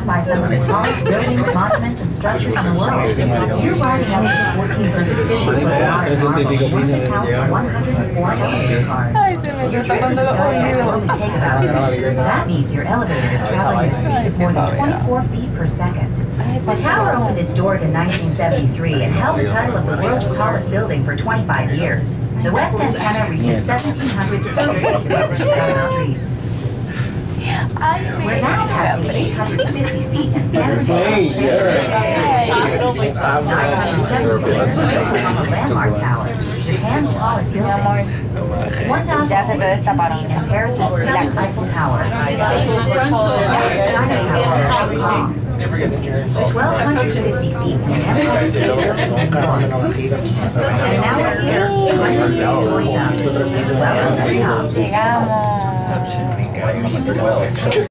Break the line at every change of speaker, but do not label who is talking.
pass by some of the tallest buildings, monuments, and structures in the world. You're riding up this 1,450-foot modern marvel, one of the tower's 104 elevator cars. Your trip to Skytrack will only take about a minute. That means your elevator is traveling at a speed of more than 24 feet per second. The tower opened its doors in 1973 and held the title of the world's tallest building for 25 years. The west antenna reaches 1,730 feet above the Chicago streets. We're now passing 850 feet in San Francisco's 970 meters from the Landmark Tower, Japan's tallest building. 1,060 feet in Paris's stunning Eiffel Tower, China Tower in Hong Kong. 1,250 feet in the Empire State Building in New York. And now we're here, Miami Toys Up. Welcome to the top.